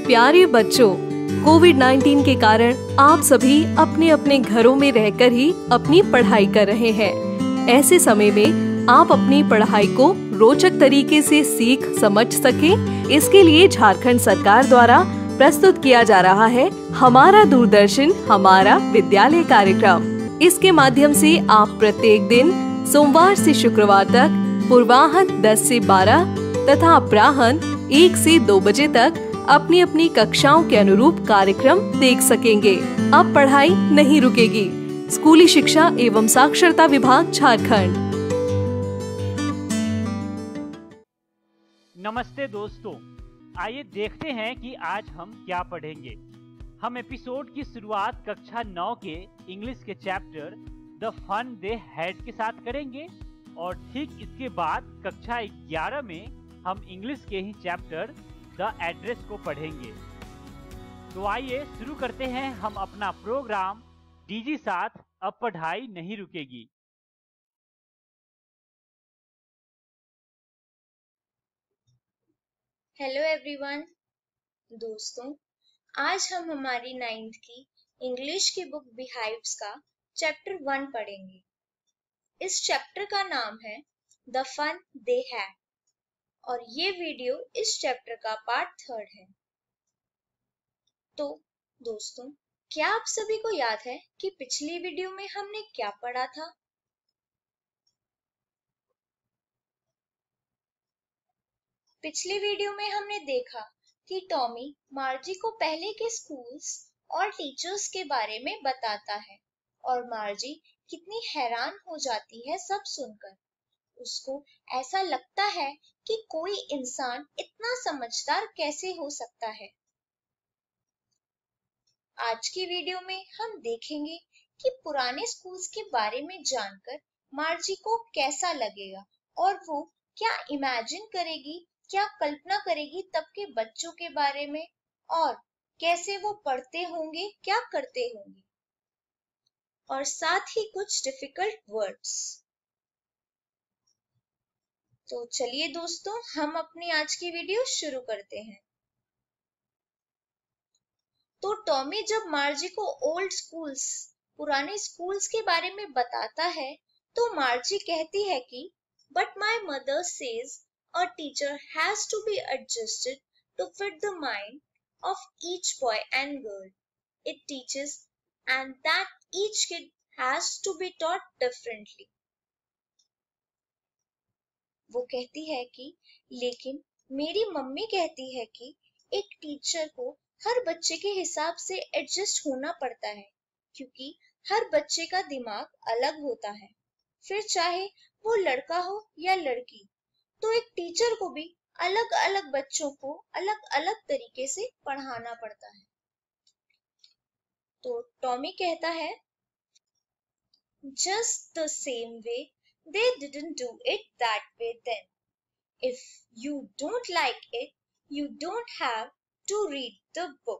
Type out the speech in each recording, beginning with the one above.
प्यारे बच्चों, कोविड-19 के कारण आप सभी अपने अपने घरों में रहकर ही अपनी पढ़ाई कर रहे हैं। ऐसे समय में आप अपनी पढ़ाई को रोचक तरीके से सीख समझ सकें, इसके लिए झारखंड सरकार द्वारा प्रस्तुत किया जा रहा है हमारा दूरदर्शन हमारा विद्यालय कार्यक्रम। इसके माध्यम से आप प्रत्येक दिन सोमवार से शुक्रवार तक पूर्वाह्न 10 से 12 तथा अपराह्न 1 से 2 बजे तक अपनी अपनी कक्षाओं के अनुरूप कार्यक्रम देख सकेंगे। अब पढ़ाई नहीं रुकेगी। स्कूली शिक्षा एवं साक्षरता विभाग झारखंड। नमस्ते दोस्तों, आइए देखते हैं कि आज हम क्या पढ़ेंगे। हम एपिसोड की शुरुआत कक्षा 9 के इंग्लिश के chapter the fun they had के साथ करेंगे और ठीक इसके बाद कक्षा 11 में हम इंग्लिश के ही चैप्टर द एड्रेस को पढ़ेंगे। तो आइए शुरू करते हैं हम अपना प्रोग्राम डीजी साथ अब पढ़ाई नहीं रुकेगी। हेलो एवरीवन दोस्तों, आज हम हमारी 9th की इंग्लिश की बुक बिहाइव्स का चैप्टर 1 पढ़ेंगे। इस चैप्टर का नाम है द फन दे हैड और ये वीडियो इस चैप्टर का पार्ट 3 है। तो दोस्तों, क्या आप सभी को याद है कि पिछली वीडियो में हमने क्या पढ़ा था? पिछली वीडियो में हमने देखा कि टॉमी मार्जी को पहले के स्कूल्स और टीचर्स के बारे में बताता है और मार्जी कितनी हैरान हो जाती है सब सुनकर। उसको ऐसा लगता है कि कोई इंसान इतना समझदार कैसे हो सकता है। आज की वीडियो में हम देखेंगे कि पुराने स्कूल्स के बारे में जानकर मार्जी को कैसा लगेगा और वो क्या इमेजिन करेगी, क्या कल्पना करेगी तब के बच्चों के बारे में और कैसे वो पढ़ते होंगे, क्या करते होंगे, और साथ ही कुछ डिफिकल्ट वर्ड्स। तो चलिए दोस्तों, हम अपनी आज की वीडियो शुरू करते हैं। तो टॉमी जब मार्जी को ओल्ड स्कूल्स, पुराने स्कूल्स के बारे में बताता है तो मार्जी कहती है कि but my mother says a teacher has to be adjusted to fit the mind of each boy and girl it teaches and that each kid has to be taught differently. वो कहती है कि लेकिन मेरी मम्मी कहती है कि एक टीचर को हर बच्चे के हिसाब से एडजस्ट होना पड़ता है क्योंकि हर बच्चे का दिमाग अलग होता है, फिर चाहे वो लड़का हो या लड़की। तो एक टीचर को भी अलग अलग बच्चों को अलग अलग तरीके से पढ़ाना पड़ता है। तो टॉमी कहता है just the same way they didn't do it that way then. If you don't like it, you don't have to read the book.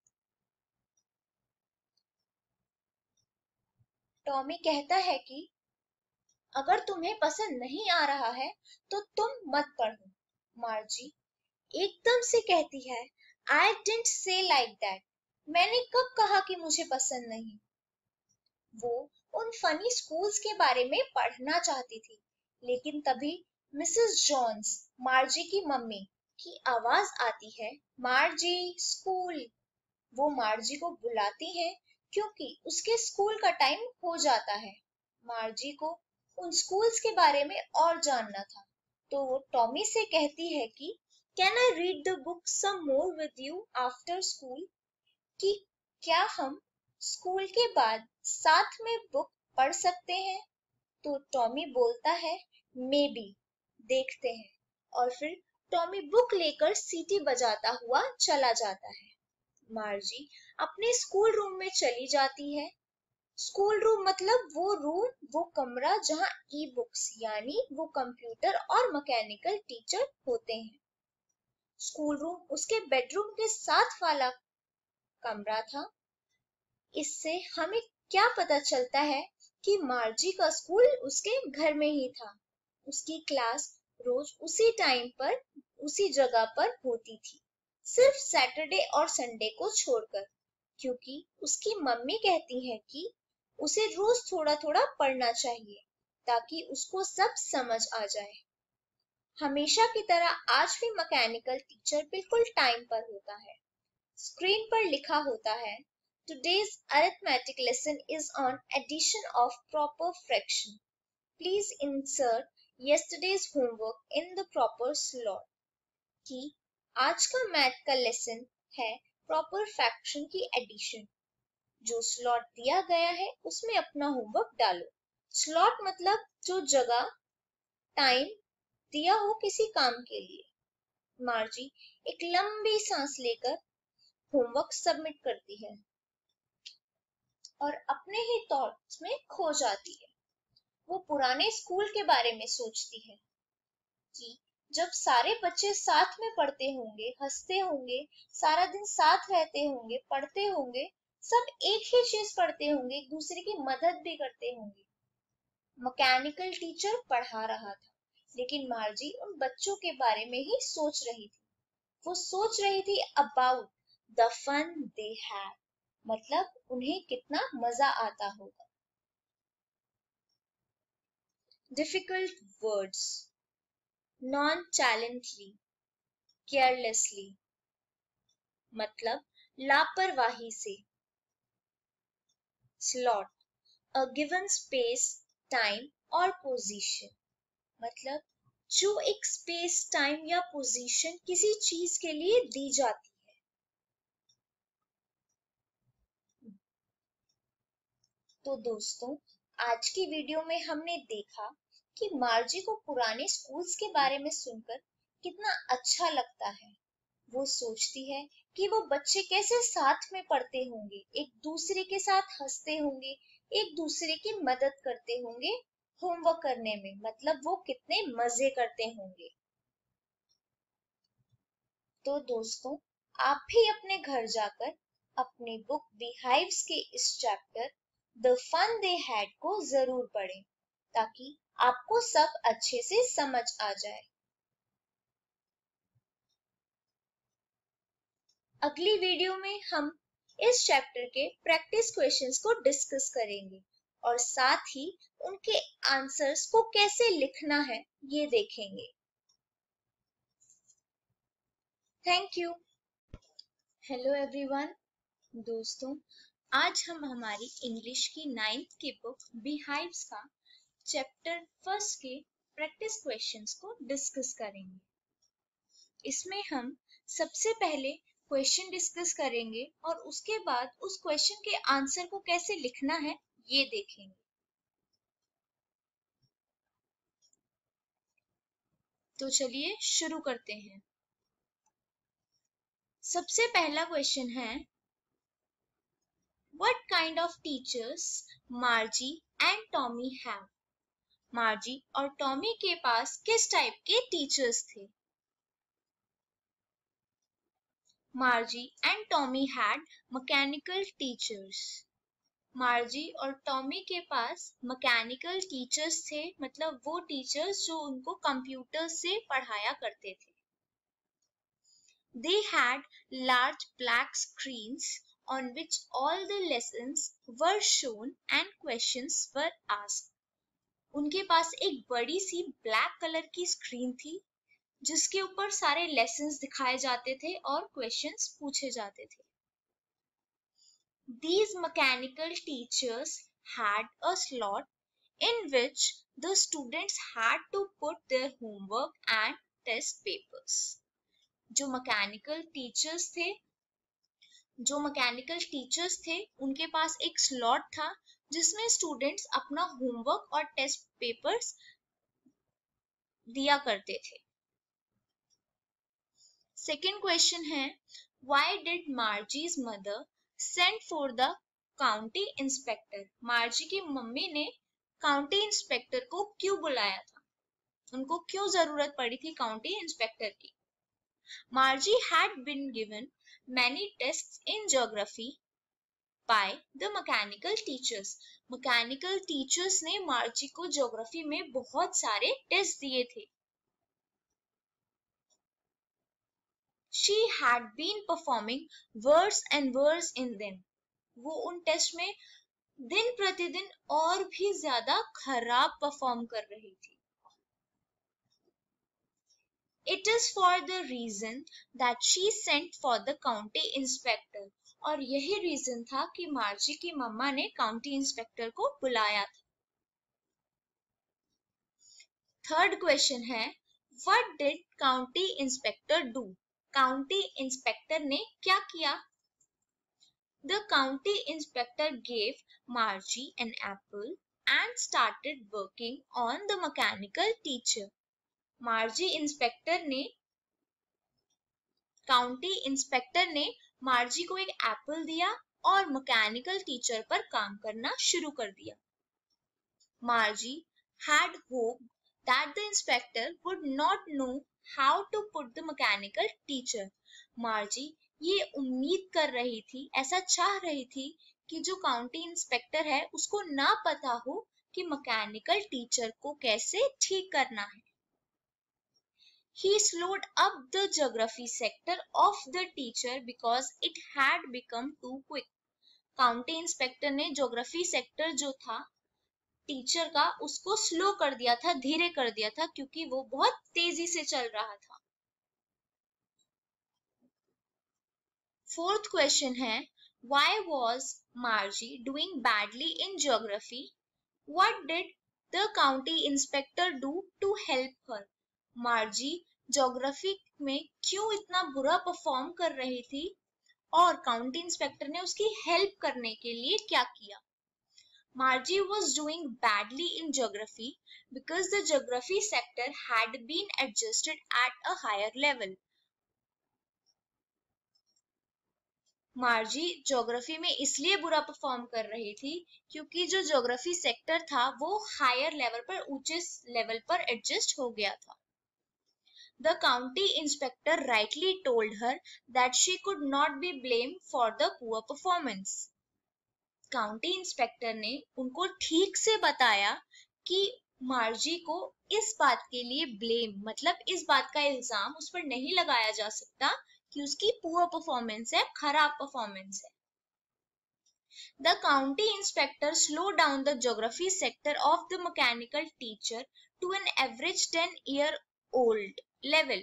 Tommy कहता है कि अगर तुम्हें पसंद नहीं आ रहा है तो तुम मत पढ़ो। मार्जी एकदम से कहती है I didn't say like that. मैंने कब कहा कि मुझे पसंद नहीं। वो उन फनी स्कूल्स के बारे में पढ़ना चाहती थी, लेकिन तभी मिसेस जॉन्स, मार्जी की मम्मी, की आवाज आती है मार्जी स्कूल। वो मार्जी को बुलाती हैं क्योंकि उसके स्कूल का टाइम हो जाता है। मार्जी को उन स्कूल्स के बारे में और जानना था, तो वो टॉमी से कहती है कि can I read the book some more with you after school, कि क्या हम स्कूल के बाद साथ में बुक पढ़ सकते हैं। तो टॉमी बोलता है मे बी, देखते हैं, और फिर टॉमी बुक लेकर सीटी बजाता हुआ चला जाता है। मार्जी अपने स्कूल रूम में चली जाती है। स्कूल रूम मतलब वो रूम, वो कमरा जहां ई बुक्स यानी वो कंप्यूटर और मैकेनिकल टीचर होते हैं। स्कूल रूम उसके बेडरूम के साथ वाला कमरा था। इससे हमें क्या पता चलता है कि मार्जी का स्कूल उसके घर में ही था। उसकी क्लास रोज उसी टाइम पर उसी जगह पर होती थी। सिर्फ सैटरडे और संडे को छोड़कर, क्योंकि उसकी मम्मी कहती है कि उसे रोज थोड़ा थोड़ा पढ़ना चाहिए ताकि उसको सब समझ आ जाए। हमेशा की तरह आज भी मैकेनिकल टीचर बिल्कुल टाइम पर होता है। स्क्रीन पर लिखा होता है, Today's arithmetic lesson is on addition of proper fraction. Please insert yesterday's homework in the proper slot. कि आज का मैथ का लेसन है प्रॉपर फ्रैक्शन की एडिशन। जो स्लॉट दिया गया है उसमें अपना होमवर्क डालो। स्लॉट मतलब जो जगह टाइम दिया हो किसी काम के लिए। मार्जी एक लंबी सांस लेकर होमवर्क सबमिट करती है और अपने ही थॉट्स में खो जाती है। वो पुराने स्कूल के बारे में सोचती है कि जब सारे बच्चे साथ में पढ़ते होंगे, हंसते होंगे, सारा दिन साथ रहते होंगे, पढ़ते होंगे, सब एक ही चीज पढ़ते होंगे, एक दूसरे की मदद भी करते होंगे। मैकेनिकल टीचर पढ़ा रहा था, लेकिन मार्जी उन बच्चों के बारे में ही सोच रही थी। वो सोच रही थी about the fun they had, मतलब उन्हें कितना मजा आता होगा। डिफिकल्ट वर्ड्स, nonchalantly, carelessly, मतलब लापरवाही से। slot, a given space, time or position, मतलब जो एक स्पेस, टाइम या पोजीशन किसी चीज के लिए दी जाती है। तो दोस्तों, आज की वीडियो में हमने देखा कि मार्जी को पुराने स्कूल्स के बारे में सुनकर कितना अच्छा लगता है। वो सोचती है कि वो बच्चे कैसे साथ में पढ़ते होंगे, एक दूसरे के साथ हंसते होंगे, एक दूसरे की मदद करते होंगे होमवर्क करने में, मतलब वो कितने मजे करते होंगे। तो दोस्तों, आप भी अपने घर जाकर अपनी बुक बीहाइव्स के इस chapter the fun they had को जरूर पढ़ें, ताकि आपको सब अच्छे से समझ आ जाए। अगली वीडियो में हम इस चैप्टर के प्रैक्टिस क्वेश्चंस को डिस्कस करेंगे और साथ ही उनके आंसर्स को कैसे लिखना है ये देखेंगे। Thank you. Hello everyone. दोस्तों, आज हम हमारी इंग्लिश की 9th की बुक बीहाइव्स का चैप्टर 1 के प्रैक्टिस क्वेश्चंस को डिस्कस करेंगे। इसमें हम सबसे पहले क्वेश्चन डिस्कस करेंगे और उसके बाद उस क्वेश्चन के आंसर को कैसे लिखना है ये देखेंगे। तो चलिए शुरू करते हैं। सबसे पहला क्वेश्चन है, What kind of teachers Margie and Tommy have? मार्जी और टॉमी के पास किस टाइप के टीचर्स थे? Margie and Tommy had mechanical teachers. Margie और टॉमी के पास मैकेनिकल टीचर्स थे, मतलब वो टीचर्स जो उनको कंप्यूटर से पढ़ाया करते थे। They had large black screens on which all the lessons were shown and questions were asked. उनके पास एक बड़ी सी ब्लैक कलर की स्क्रीन थी जिसके ऊपर सारे लेसन्स दिखाए जाते थे और क्वेश्चंस पूछे जाते थे। These mechanical teachers had a slot in which the students had to put their homework and test papers. जो मैकेनिकल टीचर्स थे उनके पास एक स्लॉट था जिसमें स्टूडेंट्स अपना होमवर्क और टेस्ट पेपर्स दिया करते थे। सेकेंड क्वेश्चन है, Why did Margie's mother send for the county inspector? Margie की मम्मी ने काउंटी इंस्पेक्टर को क्यों बुलाया था? उनको क्यों जरूरत पड़ी थी काउंटी इंस्पेक्टर की? Margie had been given many tests in geography by the mechanical teachers. Mechanical teachers ने मार्जी को ज्योग्राफी में बहुत सारे टेस्ट दिए थे। she had been performing worse and worse in them. वो उन टेस्ट में दिन प्रतिदिन और भी ज्यादा खराब परफॉर्म कर रही थी. It is for the reason that she sent for the county inspector. और यही रीजन था कि मार्जी की मम्मा ने काउंटी इंस्पेक्टर को बुलाया था. थर्ड क्वेश्चन है, What did county inspector do? County inspector ने क्या किया? The county inspector gave Margie an apple and started working on the mechanical teacher. County inspector ने मार्जी को एक एप्पल दिया और मैकेनिकल टीचर पर काम करना शुरू कर दिया. मार्जी had hoped that the inspector would not know how to put the mechanical teacher. मार्जी ये उम्मीद कर रही थी, ऐसा चाह रही थी कि जो काउंटी इंस्पेक्टर है उसको ना पता हो कि मैकेनिकल टीचर को कैसे ठीक करना है. He slowed up the geography sector of the teacher because it had become too quick. County inspector ने ज्योग्राफी सेक्टर जो था टीचर का उसको स्लो कर दिया था, धीरे कर दिया था, क्योंकि वो बहुत तेजी से चल रहा था. फोर्थ क्वेश्चन है, Why was Margie doing badly in geography? What did the county inspector do to help her? Margie geography में क्यों इतना बुरा परफॉर्म कर रही थी और काउंटी इंस्पेक्टर ने उसकी हेल्प करने के लिए क्या किया? Margie was doing badly in geography because the geography sector had been adjusted at a higher level. Margie geography में इसलिए बुरा परफॉर्म कर रही थी क्योंकि जो ज्योग्राफी सेक्टर था वो हायर लेवल पर, ऊंचे लेवल पर एडजस्ट हो गया था. The county inspector rightly told her that she could not be blamed for the poor performance. County inspector ने उनको ठीक से बताया कि मार्जी को इस बात के लिए ब्लेम, मतलब इस बात का इल्जाम उस पर नहीं लगाया जा सकता कि उसकी पुअर परफॉर्मेंस है, खराब परफॉर्मेंस है. The county inspector slowed down the geography sector of the mechanical teacher to an average 10-year-old level.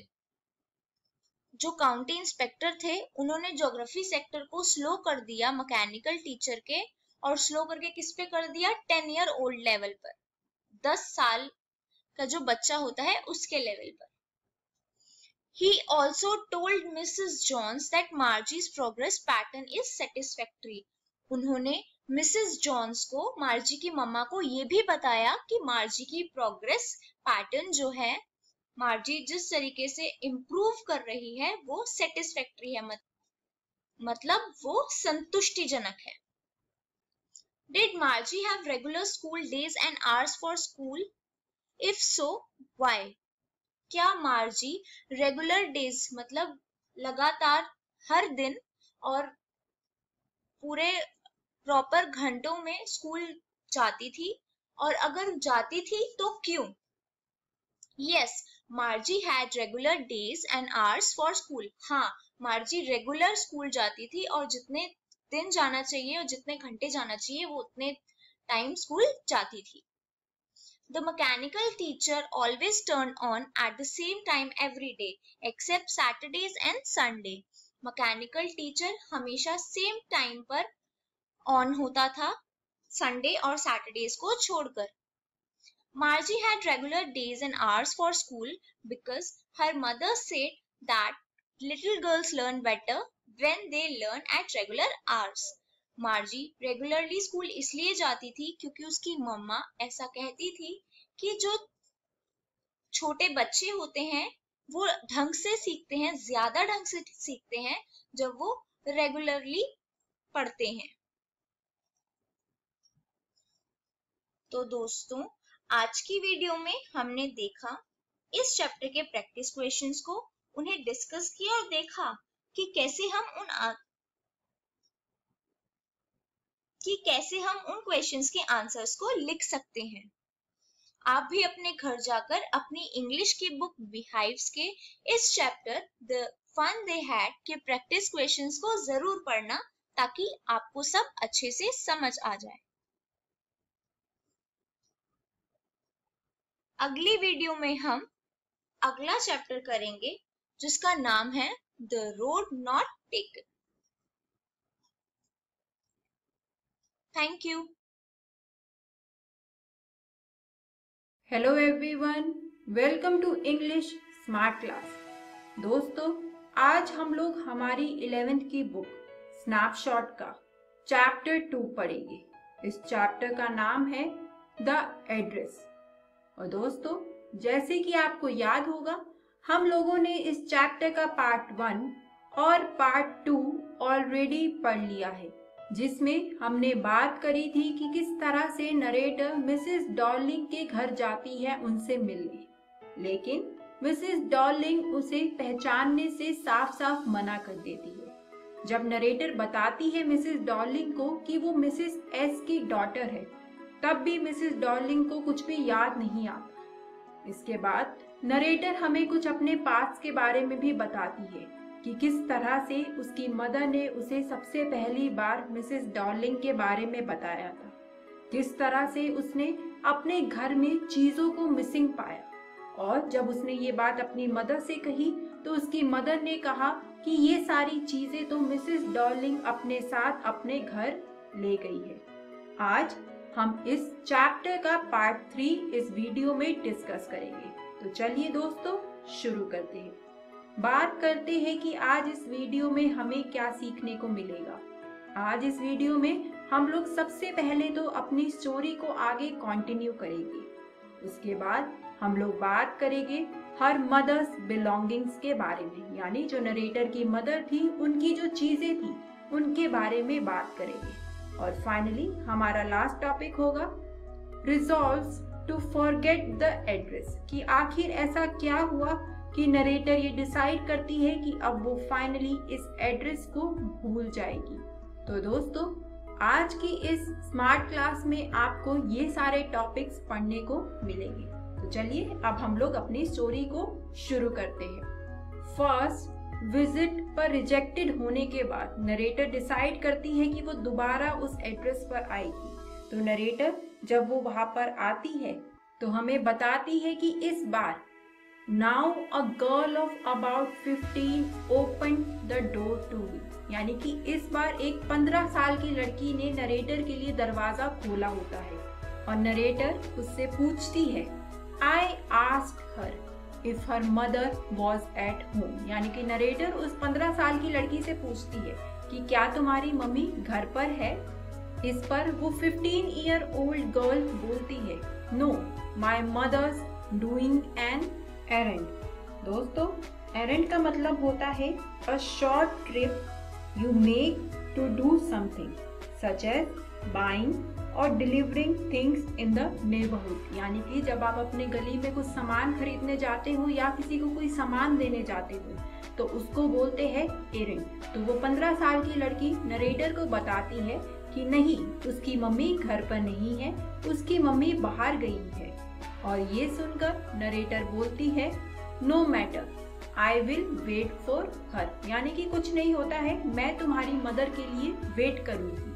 जो काउंटी इंस्पेक्टर थे उन्होंने ज्योग्राफी सेक्टर को स्लो कर दिया मैकेनिकल टीचर के, और स्लो करके किस पे कर दिया? 10 ईयर ओल्ड लेवल पर, 10 साल का जो बच्चा होता है उसके लेवल पर. He also told Mrs. Jones that Margie's progress pattern is satisfactory. उन्होंने मिसेस जॉन्स को, मार्जी की मम्मा को, ये भी बताया कि मार्जी की प्रोग्रेस पैटर्न जो है, मार्जी जिस तरीके से इम्प्रूव कर रही है वो सेटिस्फैक्टरी है, मतलब वो संतुष्टिजनक है. Did Margie have regular school days and hours for school? If so, why? क्या मार्जी रेगुलर डेज मतलब लगातार हर दिन और पूरे प्रॉपर घंटों में स्कूल जाती थी, और अगर जाती थी तो क्यों? Yes, Margie had regular days and hours for school. हाँ, मार्जी रेगुलर स्कूल जाती थी और जितने दिन जाना चाहिए और जितने घंटे जाना चाहिए वो उतने टाइम स्कूल जाती थी. The mechanical teacher always turned on at the same time every day except Saturdays and Sunday. Mechanical teacher हमेशा सेम टाइम पर ऑन होता था, संडे और सैटरडेज को छोड़कर. Margie had regular days and hours for school because her mother said that little girls learn better when they learn at regular hours. Margie regularly school इसलिए जाती थी क्योंकि उसकी मम्मा ऐसा कहती थी कि जो छोटे बच्चे होते हैं वो ढंग से सीखते हैं, ज्यादा ढंग से सीखते हैं जब वो रेगुलरली पढ़ते हैं. तो दोस्तों, आज की वीडियो में हमने देखा इस चैप्टर के प्रैक्टिस क्वेश्चंस को, उन्हें डिस्कस किया और देखा कि कैसे हम उन क्वेश्चंस के आंसर्स को लिख सकते हैं. आप भी अपने घर जाकर अपनी इंग्लिश की बुक बिहाइव्स के इस chapter the fun they had के प्रैक्टिस क्वेश्चंस को जरूर पढ़ना ताकि आपको सब अच्छे से समझ आ जाए। अगली वीडियो में हम अगला चैप्टर करेंगे जिसका नाम है the road not taken. Thank you. Hello everyone, welcome to English smart class. दोस्तों, आज हम लोग हमारी 11th की बुक स्नैपशॉट का चैप्टर 2 पढ़ेंगे। इस चैप्टर का नाम है द एड्रेस। और दोस्तों, जैसे कि आपको याद होगा, हम लोगों ने इस चैप्टर का पार्ट 1 और पार्ट 2 ऑलरेडी पढ़ लिया है, जिसमें हमने बात करी थी कि किस तरह से नरेटर मिसेस डॉर्लिंग के घर जाती है उनसे मिलने, लेकिन मिसेस डॉर्लिंग उसे पहचानने से साफ साफ मना कर देती है। जब नरेटर बताती है मिसेस डॉर्लिंग को कि वो मिसेस एस की डॉटर है, तब भी मिसेस डॉर्लिंग को कुछ भी याद नहीं आता। इसके बाद नरेटर हमें कुछ अपने पास्ट के बारे में भी बताती है कि किस तरह से उसकी मदर ने उसे सबसे पहली बार मिसेस डॉर्लिंग के बारे में बताया था, किस तरह से उसने अपने घर में चीज़ों को मिसिंग पाया, और जब उसने ये बात अपनी मदर से कही तो उसकी मदर ने कहा कि ये सारी चीज़ें तो मिसेस डॉर्लिंग अपने साथ अपने घर ले गई है। आज हम इस चैप्टर का पार्ट 3 इस वीडियो में डिस्कस करेंगे। तो चलिए दोस्तों, शुरू करते हैं। बात करते हैं कि आज इस वीडियो में हमें क्या सीखने को मिलेगा। आज इस वीडियो में हम लोग सबसे पहले तो अपनी स्टोरी को आगे कंटिन्यू करेंगे। उसके बाद हम लोग बात करेंगे हर मदर्स बिलोंगिंग्स के बारे में, यानी जो नरेटर की मदर थी उनकी जो चीजें थी उनके बारे में बात करेंगे। और फाइनली हमारा लास्ट टॉपिक होगा resolves to forget the address, कि आखिर ऐसा क्या हुआ कि नरेटर ये डिसाइड करती है कि अब वो फाइनली इस एड्रेस को भूल जाएगी। तो दोस्तों, आज की इस स्मार्ट क्लास में आपको ये सारे टॉपिक्स पढ़ने को मिलेंगे। तो चलिए अब हम लोग अपनी स्टोरी को शुरू करते हैं। फर्स्ट विजिट पर रिजेक्टेड होने के बाद नरेटर डिसाइड करती है कि वो दोबारा उस एड्रेस पर आएगी। तो नरेटर जब वो वहां पर आती है तो हमें बताती है कि इस बार now a girl of about 15 open the door to me, यानी कि इस बार एक 15 साल की लड़की ने नरेटर के लिए दरवाजा खोला होता है। और नरेटर उससे पूछती है, I asked her if her mother was at home, यानी कि नरेटर उस 15 साल की लड़की से पूछती है कि क्या तुम्हारी मम्मी घर पर है। इस पर वो 15 ईयर ओल्ड गर्ल बोलती है, no my mother's doing an errand. दोस्तों, एरेंड का मतलब होता है a short trip you make to do something such as buying or delivering things in the neighbourhood, यानी कि जब आप अपने गली में कुछ सामान खरीदने जाते हो या किसी को कोई सामान देने जाते हो तो उसको बोलते हैं एरेंड। तो वो 15 साल की लड़की नरेटर को बताती है कि नहीं, उसकी मम्मी घर पर नहीं है, उसकी मम्मी बाहर गई है। और ये सुनकर नरेटर बोलती है, no matter I will wait for her, यानी कि कुछ नहीं होता है, मैं तुम्हारी मदर के लिए वेट करूंगी।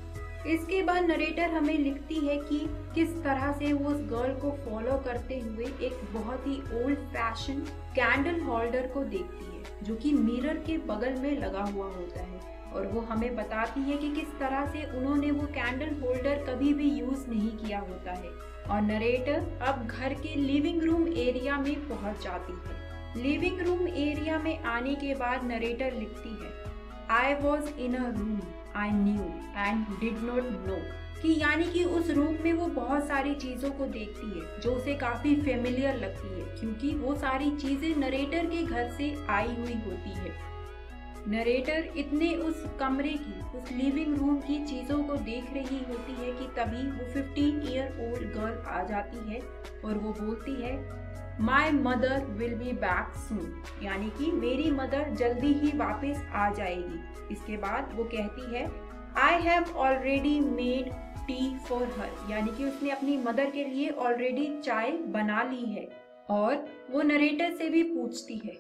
इसके बाद नरेटर हमें लिखती है कि किस तरह से वो उस गर्ल को फॉलो करते हुए एक बहुत ही ओल्ड फैशन कैंडल होल्डर को देखती है जो कि मिरर के बगल में लगा हुआ होता है। और वो हमें बताती है कि किस तरह से उन्होंने वो कैंडल होल्डर कभी भी यूज नहीं किया होता है। और नरेटर अब घर के लिविंग रूम एरिया में पहुंच जाती है। लिविंग रूम एरिया में आने के बाद नरेटर लिखती है, I was in a room I knew and did not know, कि यानी कि उस रूम में वो बहुत सारी चीज़ों को देखती है जो उसे काफ़ी फेमिलियर लगती है, क्योंकि वो सारी चीज़ें नरेटर के घर से आई हुई होती है। नरेटर इतने उस कमरे की, उस लिविंग रूम की चीज़ों को देख रही होती है कि तभी वो 15 ईयर ओल्ड गर्ल आ जाती है और वो बोलती है, my mother will be back soon, यानी कि मेरी मदर जल्दी ही वापस आ जाएगी। इसके बाद वो कहती है, I have already made tea for her, यानी कि उसने अपनी मदर के लिए ऑलरेडी चाय बना ली है। और वो नरेटर से भी पूछती है,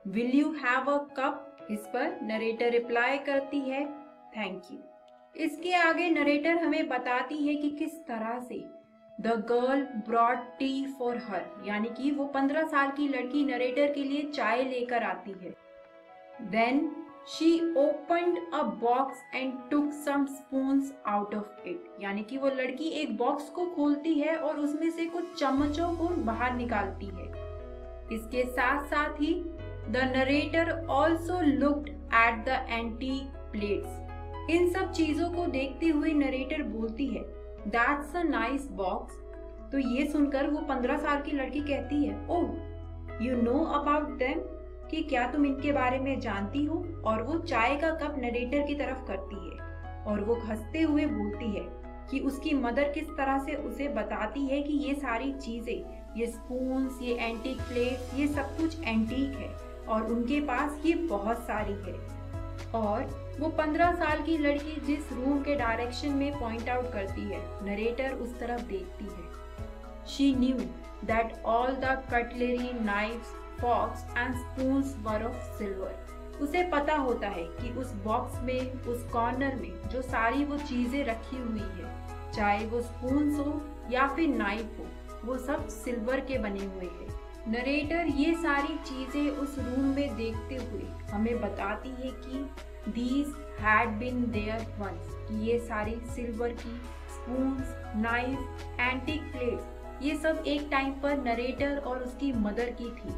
will you have a cup? इस पर नरेटर रिप्लाई करती है थैंक यू। इसके आगे नरेटर हमें बताती है कि किस तरह से the girl brought tea for her, यानी कि वो 15 साल की लड़की नरेटर के लिए चाय लेकर आती है। Then she opened a box and took some spoons out of it, यानी कि वो लड़की एक बॉक्स को खोलती है और उसमें से कुछ चम्मचों को बाहर निकालती है। इसके साथ साथ ही the narrator also looked at the antique plates. इन सब चीजों को देखते हुए नरेटर बोलती है दैट्स अ नाइस बॉक्स। तो ये सुनकर वो 15 साल की लड़की कहती है oh you know about them, कि क्या तुम इनके बारे में जानती हो? और वो चाय का कप नरेटर की तरफ करती है और वो हंसते हुए बोलती है कि उसकी मदर किस तरह से उसे बताती है कि ये सारी चीजें, ये स्पून्स, ये एंटीक प्लेट्स, ये सब कुछ एंटीक है और उनके पास ये बहुत सारी है। और वो 15 साल की लड़की जिस रूम के डायरेक्शन में पॉइंट आउट करती है, नरेटर उस तरफ देखती है। She knew that all the cutlery, knives, forks and spoons were of silver. उसे पता होता है कि उस बॉक्स में, उस कॉर्नर में जो सारी वो चीजें रखी हुई है, चाहे वो स्पून्स हो या फिर नाइफ हो, वो सब सिल्वर के बने हुए हैं। नरेटर ये सारी चीजें उस रूम में देखते हुए हमें बताती है कि these had been there once, कि ये सारी सिल्वर की स्पून्स, नाइफ, एंटीक प्लेट्स, ये सब एक टाइम पर नरेटर और उसकी मदर की थी।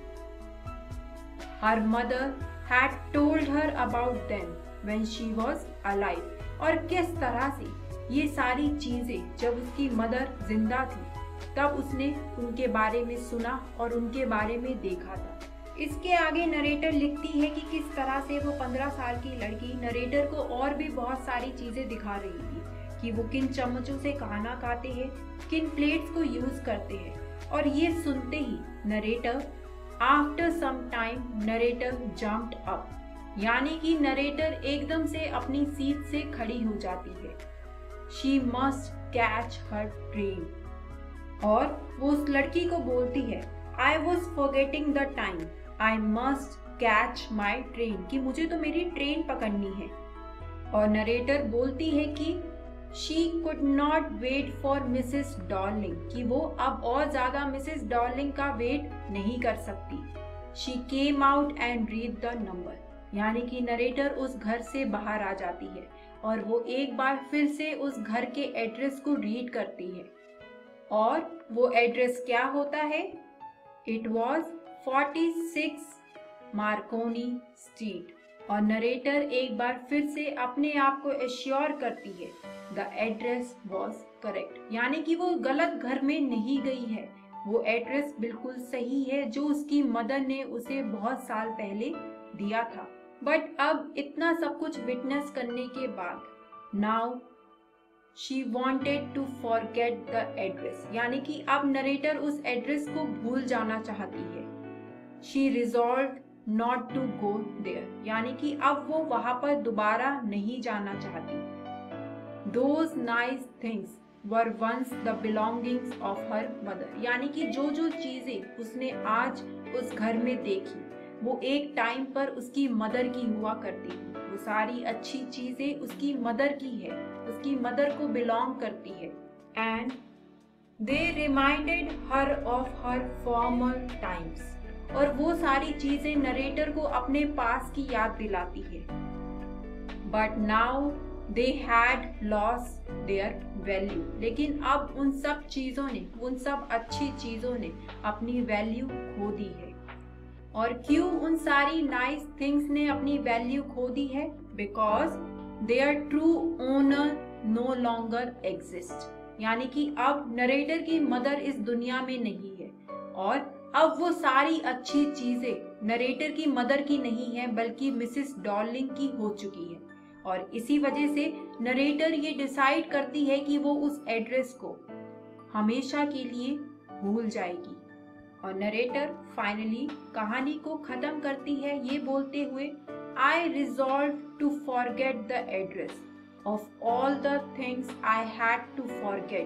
Her mother had told her about them when she was alive, और किस तरह से ये सारी चीजें जब उसकी मदर जिंदा थी तब उसने उनके बारे में सुना और उनके बारे में देखा था। इसके आगे नरेटर लिखती है कि किस तरह से वो 15 साल की लड़की नरेटर को और भी बहुत सारी चीजें दिखा रही थी, कि वो किन चम्मचों से खाना खाते हैं, किन प्लेट्स को यूज करते हैं। और ये सुनते ही narrator after some time narrator jumped up, यानी कि नरेटर एकदम से अपनी सीट से खड़ी हो जाती है। She must catch her train, और वो उस लड़की को बोलती है I was forgetting the time, I must catch my train, कि मुझे तो मेरी ट्रेन पकड़नी है। और नरेटर बोलती है कि she could not wait for Mrs Dorling, कि वो अब और ज्यादा मिसेस डॉर्लिंग का वेट नहीं कर सकती। She came out and read the number, यानी कि नरेटर उस घर से बाहर आ जाती है और वो एक बार फिर से उस घर के एड्रेस को रीड करती है। और वो एड्रेस क्या होता है? It was 46 Marconi Street. और नरेटर एक बार फिर से अपने आप को एश्योर करती है द एड्रेस वॉज करेक्ट, यानी कि वो गलत घर में नहीं गई है, वो एड्रेस बिल्कुल सही है जो उसकी मदर ने उसे बहुत साल पहले दिया था। बट अब इतना सब कुछ विटनेस करने के बाद now she wanted to forget the address, यानी कि अब नरेटर उस एड्रेस को भूल जाना चाहती है। She resolve not to go there, यानी कि अब वो वहां पर दोबारा नहीं जाना चाहती। Those nice things were once the belongings of her mother, यानी कि जो जो चीजें उसने आज उस घर में देखी वो एक टाइम पर उसकी मदर की हुआ करती थी। वो सारी अच्छी चीजें उसकी मदर की है, उसकी मदर को बिलोंग करती है। And they reminded her of her former times, और वो सारी चीजें नरेटर को अपने पास की याद दिलाती है। But now they had lost their value, लेकिन अब उन सब चीजों ने, उन सब अच्छी चीजों ने अपनी वैल्यू खो दी है। और क्यों उन सारी नाइस थिंग्स ने अपनी वैल्यू खो दी है? Because their true owner no longer exist, यानी कि अब नरेटर की मदर इस दुनिया में नहीं है और अब वो सारी अच्छी चीजें नरेटर की मदर की नहीं है बल्कि मिसेस डॉर्लिंग की हो चुकी है। और इसी वजह से नरेटर ये डिसाइड करती है कि वो उस एड्रेस को हमेशा के लिए भूल जाएगी। और नरेटर फाइनली कहानी को खत्म करती है ये बोलते हुए I resolve to forget the address of all the things I had to forget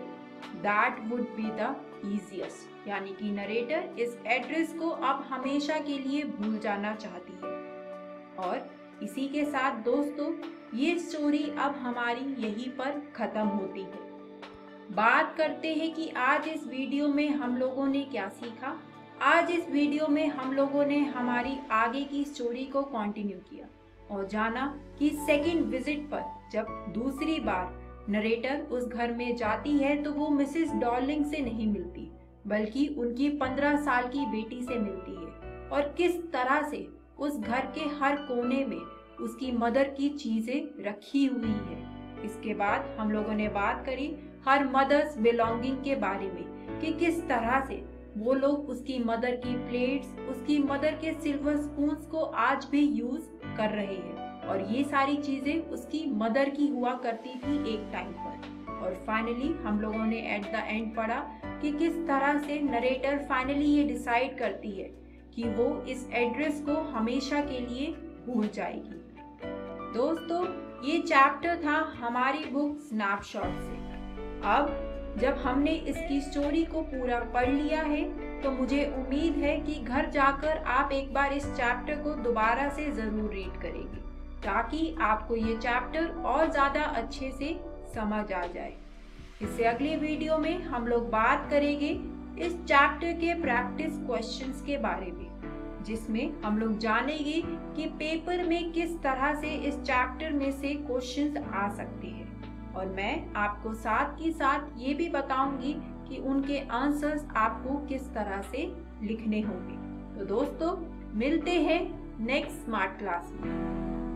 that would be the easiest। यानी कि नरेटर इस एड्रेस को अब हमेशा के लिए भूल जाना चाहती है। और इसी के साथ दोस्तों ये स्टोरी अब हमारी यहीं पर खत्म होती है। बात करते हैं कि आज इस वीडियो में हम लोगों ने क्या सीखा। आज इस वीडियो में हम लोगों ने हमारी आगे की स्टोरी को कंटिन्यू किया और जाना कि सेकंड विजिट पर जब दूसरी बार नरेटर उस घर में जाती है तो वो मिसेस डॉर्लिंग से नहीं मिलती बल्कि उनकी 15 साल की बेटी से मिलती है और किस तरह से उस घर के हर कोने में उसकी मदर की चीजें रखी हुई है। इसके बाद हम लोगों ने बात करी हर मदर्स बिलोंगिंग के बारे में कि किस तरह से वो लोग उसकी मदर की प्लेट्स, उसकी मदर के सिल्वर स्पून्स को आज भी यूज कर रहे हैं और ये सारी चीजें उसकी मदर की हुआ करती थी एक टाइम पर। और फाइनली हम लोगों ने एट द एंड पढ़ा कि किस तरह से नरेटर फाइनली ये डिसाइड करती है कि वो इस एड्रेस को हमेशा के लिए भूल जाएगी। दोस्तों ये चैप्टर था हमारी बुक स्नैपशॉट से। अब जब हमने इसकी स्टोरी को पूरा पढ़ लिया है तो मुझे उम्मीद है कि घर जाकर आप एक बार इस चैप्टर को दोबारा से जरूर रीड करेंगे ताकि आपको ये चैप्टर और ज्यादा अच्छे से समझ आ जाए। इससे अगले वीडियो में हम लोग बात करेंगे इस चैप्टर के प्रैक्टिस क्वेश्चंस के बारे में, जिसमें हम लोग जानेंगे कि पेपर में किस तरह से इस चैप्टर में से क्वेश्चंस आ सकते हैं और मैं आपको साथ ही साथ ये भी बताऊंगी कि उनके आंसर्स आपको किस तरह से लिखने होंगे। तो दोस्तों मिलते हैं नेक्स्ट स्मार्ट क्लास में।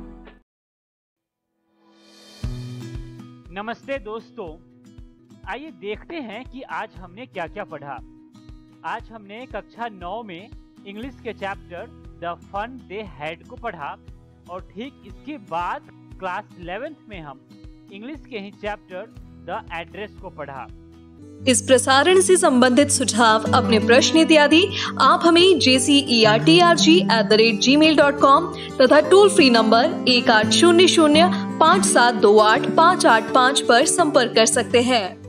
नमस्ते दोस्तों, आइए देखते हैं कि आज हमने क्या क्या पढ़ा। आज हमने कक्षा 9 में इंग्लिश के chapter the fun they had को पढ़ा और ठीक इसके बाद क्लास 11th में हम इंग्लिश के ही चैप्टर द एड्रेस को पढ़ा। इस प्रसारण से संबंधित सुझाव, अपने प्रश्न इत्यादि आप हमें jcertrg@gmail.com तथा टोल फ्री नंबर 1800 5728 585 पर संपर्क कर सकते हैं।